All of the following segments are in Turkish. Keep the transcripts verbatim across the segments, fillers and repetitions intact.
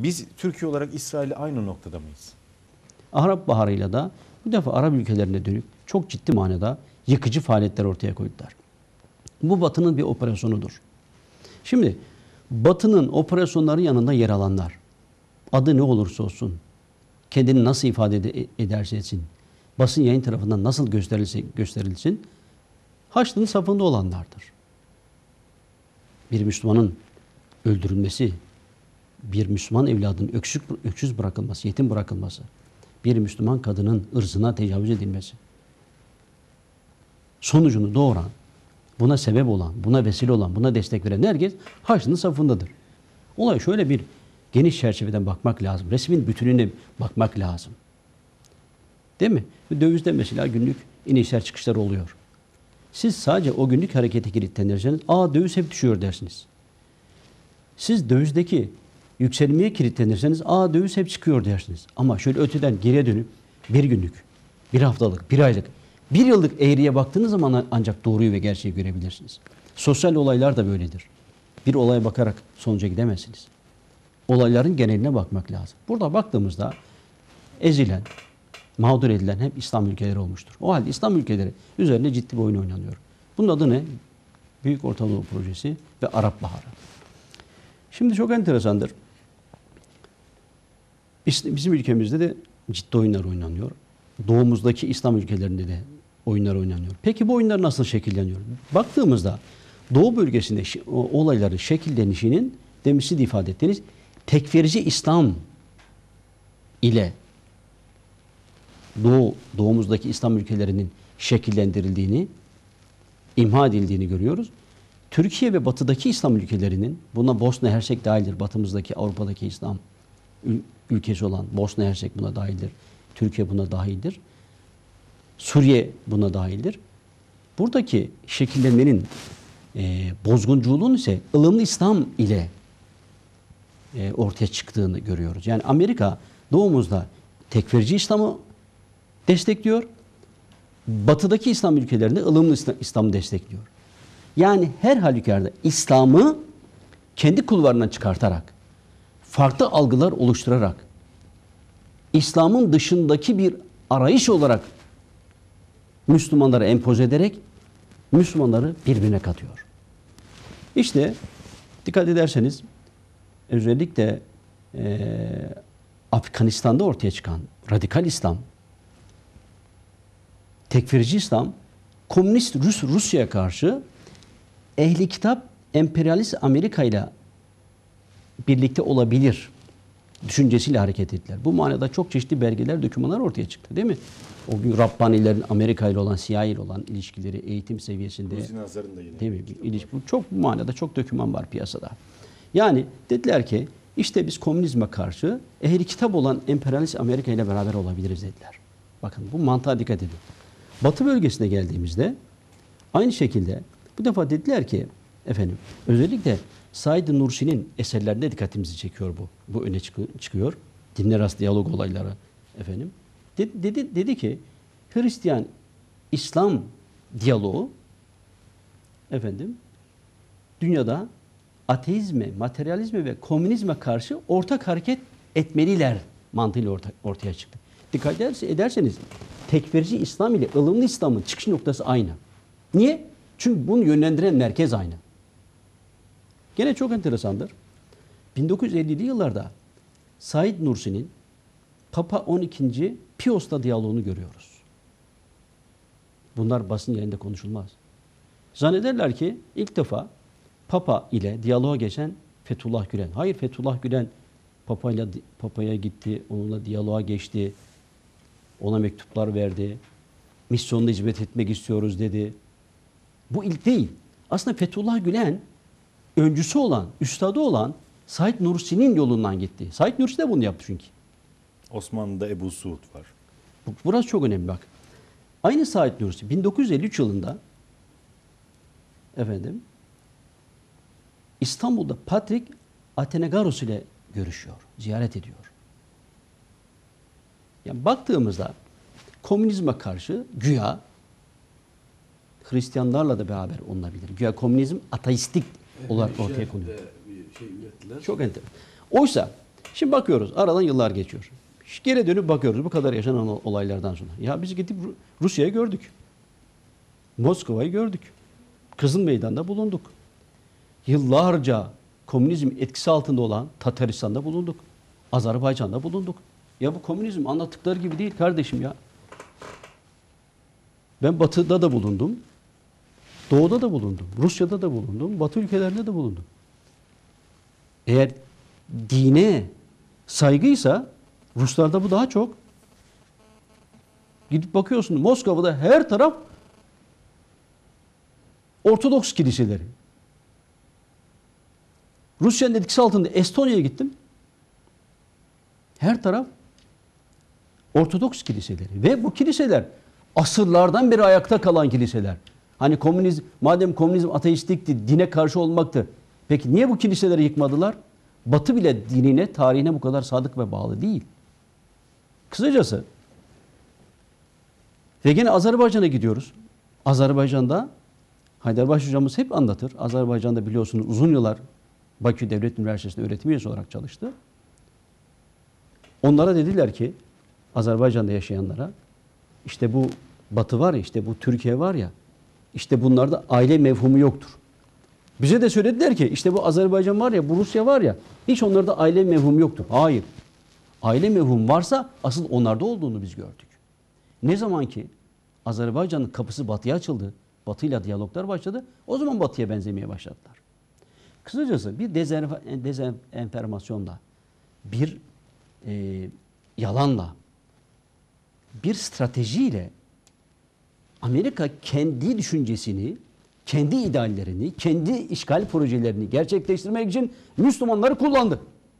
Biz Türkiye olarak İsrail'le aynı noktada mıyız? Arap Baharı'yla da bu defa Arap ülkelerine dönük çok ciddi manada yıkıcı faaliyetler ortaya koydular. Bu Batı'nın bir operasyonudur. Şimdi Batı'nın operasyonları yanında yer alanlar, adı ne olursa olsun, kendini nasıl ifade ed ederse etsin, basın yayın tarafından nasıl gösterilse gösterilsin, Haçlı'nın safında olanlardır. Bir Müslümanın öldürülmesi, bir Müslüman evladının öksüz, öksüz bırakılması, yetim bırakılması, bir Müslüman kadının ırzına tecavüz edilmesi, sonucunu doğuran, buna sebep olan, buna vesile olan, buna destek veren herkes Haçlı'nın safındadır. Olay şöyle bir geniş çerçeveden bakmak lazım. Resmin bütününe bakmak lazım. Değil mi? Dövizde mesela günlük inişler çıkışlar oluyor. Siz sadece o günlük harekete kilitlenirseniz, aa döviz hep düşüyor dersiniz. Siz dövizdeki yükselmeye kilitlenirseniz, aa döviz hep çıkıyor dersiniz. Ama şöyle öteden geriye dönüp bir günlük, bir haftalık, bir aylık, bir yıllık eğriye baktığınız zaman ancak doğruyu ve gerçeği görebilirsiniz. Sosyal olaylar da böyledir. Bir olaya bakarak sonuca gidemezsiniz. Olayların geneline bakmak lazım. Burada baktığımızda ezilen, mağdur edilen hep İslam ülkeleri olmuştur. O halde İslam ülkeleri üzerine ciddi bir oyun oynanıyor. Bunun adı ne? Büyük Orta Doğu Projesi ve Arap Baharı. Şimdi çok enteresandır. Bizim ülkemizde de ciddi oyunlar oynanıyor. Doğumuzdaki İslam ülkelerinde de oyunlar oynanıyor. Peki bu oyunlar nasıl şekilleniyor? Baktığımızda Doğu bölgesinde olayların şekillenişinin demin siz de ifade ettiğiniz tekfirici İslam ile Doğu, doğumuzdaki İslam ülkelerinin şekillendirildiğini, imha edildiğini görüyoruz. Türkiye ve batıdaki İslam ülkelerinin, buna Bosna Hersek dahildir, batımızdaki Avrupa'daki İslam ülkesi olan Bosna Hersek buna dahildir, Türkiye buna dahildir, Suriye buna dahildir. Buradaki şekillenmenin e, bozguncuğunun ise ılımlı İslam ile e, ortaya çıktığını görüyoruz. Yani Amerika doğumuzda tekfirci İslam'ı destekliyor, batıdaki İslam ülkelerinde ılımlı İslam'ı destekliyor. Yani her halükarda İslam'ı kendi kulvarından çıkartarak, farklı algılar oluşturarak, İslam'ın dışındaki bir arayış olarak Müslümanlara empoze ederek Müslümanları birbirine katıyor. İşte dikkat ederseniz özellikle e, Afganistan'da ortaya çıkan radikal İslam, tekfirci İslam, komünist Rus Rusya'ya karşı ehli kitap emperyalist Amerika ile birlikte olabilir düşüncesiyle hareket ettiler. Bu manada çok çeşitli belgeler, dokümanlar ortaya çıktı değil mi? O gün Rabbanilerin Amerika ile olan, C I A ile olan ilişkileri eğitim seviyesinde. Ruzi Nazar'ın da yine. Değil mi? İlişki, bu çok bu manada çok doküman var piyasada. Yani dediler ki işte biz komünizme karşı ehli kitap olan emperyalist Amerika ile beraber olabiliriz dediler. Bakın bu mantığa dikkat edin. Batı bölgesine geldiğimizde aynı şekilde bu defa dediler ki efendim özellikle Said Nursi'nin eserlerinde dikkatimizi çekiyor bu. Bu öne çıkıyor. Dinler arası diyalog olayları efendim. Dedi, dedi, dedi ki Hristiyan İslam diyaloğu efendim dünyada ateizme, materyalizme ve komünizme karşı ortak hareket etmeliler mantığıyla orta, ortaya çıktı. Dikkat ederseniz tekfirci İslam ile ılımlı İslam'ın çıkış noktası aynı. Niye? Çünkü bunu yönlendiren merkez aynı. Gene çok enteresandır. bin dokuz yüz ellili yıllarda Said Nursi'nin Papa on ikinci Pius'la diyaloğunu görüyoruz. Bunlar basın yayında konuşulmaz. Zannederler ki ilk defa Papa ile diyaloğa geçen Fethullah Gülen. Hayır, Fethullah Gülen Papa'yla Papa'ya gitti, onunla diyaloğa geçti. Ona mektuplar verdi. Misyonuna hizmet etmek istiyoruz dedi. Bu ilk değil. Aslında Fethullah Gülen öncüsü olan, üstadı olan Said Nursi'nin yolundan gitti. Said Nursi de bunu yaptı çünkü. Osmanlı'da Ebu Suud var. Burası çok önemli bak. Aynı Said Nursi bin dokuz yüz elli üç yılında efendim İstanbul'da Patrik Athenagoras ile görüşüyor, ziyaret ediyor. Yani baktığımızda komünizme karşı güya Hristiyanlarla da beraber olunabilir. Güya komünizm ateistik olarak ortaya konuyor. Bir şey ürettiler. Çok enteresan. Oysa Şimdi bakıyoruz. Aradan yıllar geçiyor. Geri dönüp bakıyoruz bu kadar yaşanan olaylardan sonra. Ya biz gidip Rusya'yı gördük. Moskova'yı gördük. Kızıl Meydan'da bulunduk. Yıllarca komünizm etkisi altında olan Tataristan'da bulunduk. Azerbaycan'da bulunduk. Ya bu komünizm anlattıkları gibi değil kardeşim ya. Ben Batı'da da bulundum. Doğu'da da bulundum. Rusya'da da bulundum. Batı ülkelerinde de bulundum. Eğer dine saygıysa Ruslarda bu daha çok. Gidip bakıyorsun Moskova'da her taraf Ortodoks kiliseleri. Rusya'nın etkisi altında Estonya'ya gittim. Her taraf Ortodoks kiliseleri. Ve bu kiliseler asırlardan beri ayakta kalan kiliseler. Hani komünizm, madem komünizm ateistikti, dine karşı olmaktı. Peki niye bu kiliseleri yıkmadılar? Batı bile dinine, tarihine bu kadar sadık ve bağlı değil. Kısacası ve gene Azerbaycan'a gidiyoruz. Azerbaycan'da Haydarbaş hocamız hep anlatır. Azerbaycan'da biliyorsunuz uzun yıllar Bakü Devlet Üniversitesi'nde öğretim üyesi olarak çalıştı. Onlara dediler ki Azerbaycan'da yaşayanlara işte bu Batı var ya, işte bu Türkiye var ya, işte bunlarda aile mefhumu yoktur. Bize de söylediler ki işte bu Azerbaycan var ya, bu Rusya var ya, hiç onlarda aile mefhumu yoktur. Hayır. Aile mefhumu varsa asıl onlarda olduğunu biz gördük. Ne zaman ki Azerbaycan'ın kapısı Batı'ya açıldı, Batı'yla diyaloglar başladı, o zaman Batı'ya benzemeye başladılar. Kısacası bir dezenformasyonla, bir e, yalanla, bir stratejiyle Amerika kendi düşüncesini, kendi ideallerini, kendi işgal projelerini gerçekleştirmek için Müslümanları kullandı.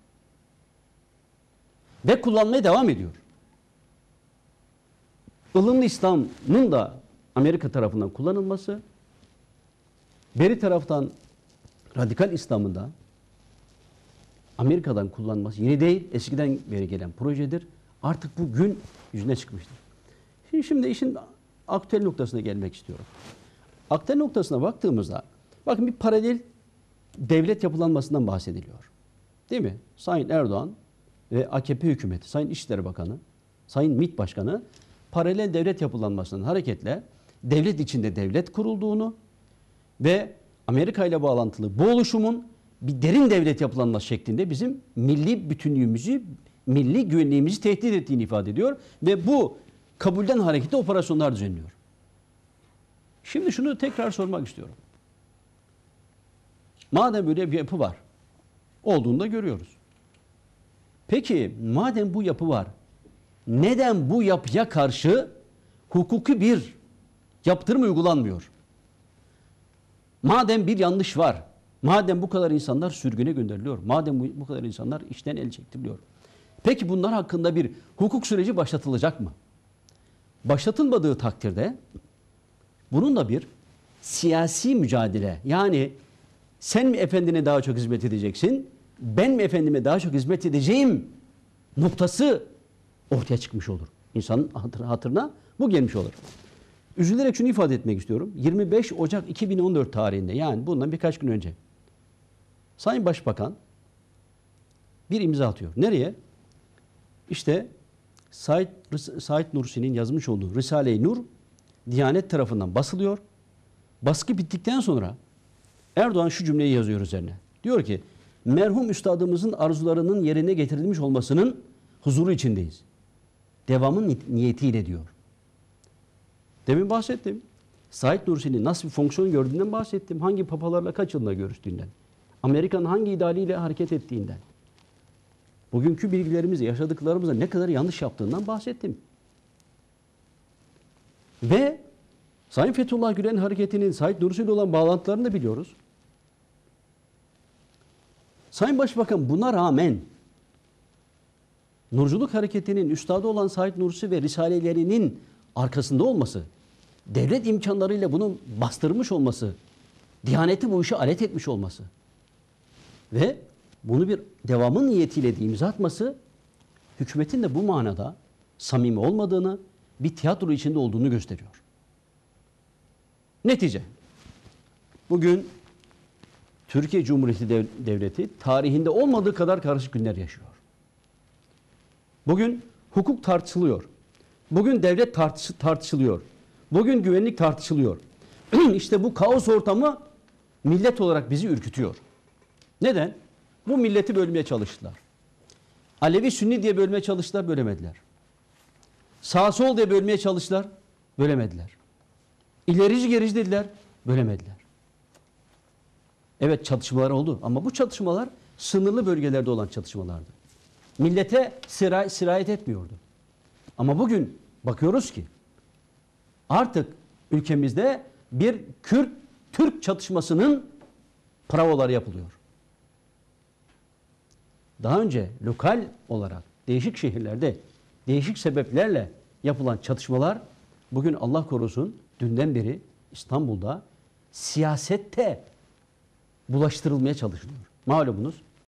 Ve kullanmaya devam ediyor. ılımlı İslam'ın da Amerika tarafından kullanılması, beri taraftan radikal İslam'ın da Amerika'dan kullanılması yeni değil, eskiden beri gelen projedir. Artık bu gün yüzüne çıkmıştır. Şimdi, şimdi işin aktüel noktasına gelmek istiyorum. Aktüel noktasına baktığımızda, bakın bir paralel devlet yapılanmasından bahsediliyor. Değil mi? Sayın Erdoğan ve A K P hükümeti, Sayın İçişleri Bakanı, Sayın MİT Başkanı paralel devlet yapılanmasının hareketle devlet içinde devlet kurulduğunu ve Amerika ile bağlantılı bu oluşumun bir derin devlet yapılanması şeklinde bizim milli bütünlüğümüzü, milli güvenliğimizi tehdit ettiğini ifade ediyor ve bu kabulden hareketli operasyonlar düzenliyor. Şimdi şunu tekrar sormak istiyorum. Madem böyle bir yapı var, olduğunu da görüyoruz. Peki madem bu yapı var, neden bu yapıya karşı hukuki bir yaptırım uygulanmıyor? Madem bir yanlış var, madem bu kadar insanlar sürgüne gönderiliyor, madem bu, bu kadar insanlar işten el çektiriliyor. Peki bunlar hakkında bir hukuk süreci başlatılacak mı? Başlatılmadığı takdirde bununla bir siyasi mücadele, yani sen mi efendine daha çok hizmet edeceksin, ben mi efendime daha çok hizmet edeceğim noktası ortaya çıkmış olur. İnsanın hatırına bu gelmiş olur. Üzülerek şunu ifade etmek istiyorum. yirmi beş Ocak iki bin on dört tarihinde, yani bundan birkaç gün önce Sayın Başbakan bir imza atıyor. Nereye? İşte Said, Said Nursi'nin yazmış olduğu Risale-i Nur Diyanet tarafından basılıyor. Baskı bittikten sonra Erdoğan şu cümleyi yazıyor üzerine. Diyor ki, merhum üstadımızın arzularının yerine getirilmiş olmasının huzuru içindeyiz. Devamın niyetiyle diyor. Demin bahsettim. Said Nursi'nin nasıl bir fonksiyon gördüğünden bahsettim. Hangi papalarla kaç yılında görüştüğünden. Amerika'nın hangi idealiyle hareket ettiğinden. Bugünkü bilgilerimizle, yaşadıklarımızla ne kadar yanlış yaptığından bahsettim. Ve Sayın Fethullah Gülen hareketinin Said Nursi ile olan bağlantılarını da biliyoruz. Sayın Başbakan buna rağmen Nurculuk hareketinin üstadı olan Said Nursi ve risalelerinin arkasında olması, devlet imkanlarıyla bunu bastırmış olması, Diyaneti bu işe alet etmiş olması ve bunu bir devamın niyetiyle de imza atması, hükümetin de bu manada samimi olmadığını, bir tiyatro içinde olduğunu gösteriyor. Netice, bugün Türkiye Cumhuriyeti Devleti tarihinde olmadığı kadar karışık günler yaşıyor. Bugün hukuk tartışılıyor. Bugün devlet tartış tartışılıyor. Bugün güvenlik tartışılıyor. İşte bu kaos ortamı millet olarak bizi ürkütüyor. Neden? Bu milleti bölmeye çalıştılar. Alevi Sünni diye bölmeye çalıştılar, bölemediler. Sağ sol diye bölmeye çalıştılar, bölemediler. İlerici gerici dediler, bölemediler. Evet, çatışmalar oldu ama bu çatışmalar sınırlı bölgelerde olan çatışmalardı. Millete sira sirayet etmiyordu. Ama bugün bakıyoruz ki artık ülkemizde bir Kürt-Türk çatışmasının pravoları yapılıyor. Daha önce lokal olarak değişik şehirlerde değişik sebeplerle yapılan çatışmalar bugün Allah korusun dünden beri İstanbul'da siyasette bulaştırılmaya çalışılıyor. Malumunuz